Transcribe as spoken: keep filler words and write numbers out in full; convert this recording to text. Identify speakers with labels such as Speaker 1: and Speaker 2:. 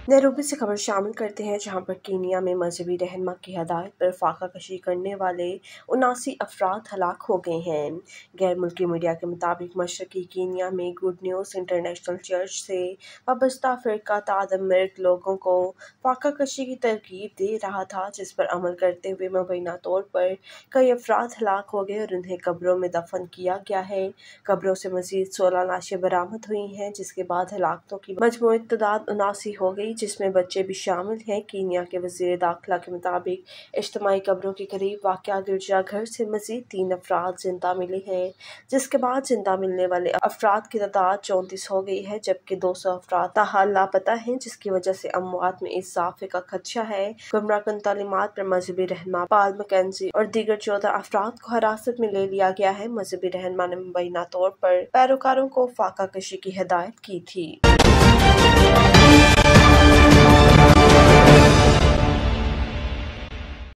Speaker 1: Nairobi से खबर शामिल करते हैं, जहां पर कीनिया में मजहबी रहनुमा की हदायत पर फाका कशी करने वाले उनासी अफराद हलाक हो गए हैं। गैर मुल्की मीडिया के मुताबिक मशरकी कीनिया में गुड न्यूज़ इंटरनेशनल चर्च से वाबस्ता फ़िरका तादमर्द लोगों को फाका कशी की तरकीब दे रहा था, जिस पर अमल करते हुए मुबैना तौर पर कई अफराद हलाक हो गए और उन्हें कब्रों में दफन किया गया है। कब्रों से मजीद सोलह लाशें बरामद हुई हैं, जिसके बाद हलाकतों की मजमूई तादाद उनासी हो गई, जिसमें बच्चे भी शामिल हैं। कीनिया के वज़ीर दाखिला के मुताबिक इज्तिमाई कब्रों के करीब वाक़या गिरजाघर से मज़ीद तीन अफराद जिंदा मिले हैं, जिसके बाद जिंदा मिलने वाले अफराद की तादाद चौंतीस हो गई है, जबकि दो सौ अफराद ताहाल लापता हैं, जिसकी वजह से अमवात में इजाफे का खदशा है। गुमराहकुन तालीमात पर मजहबी रहनुमा पाल मैकेंजी और दीगर चौदह अफराद को हिरासत में ले लिया गया है। मजहबी रहनुमा ने मुबैना तौर पर पैरोकारों को फाका कशी की हिदायत की थी।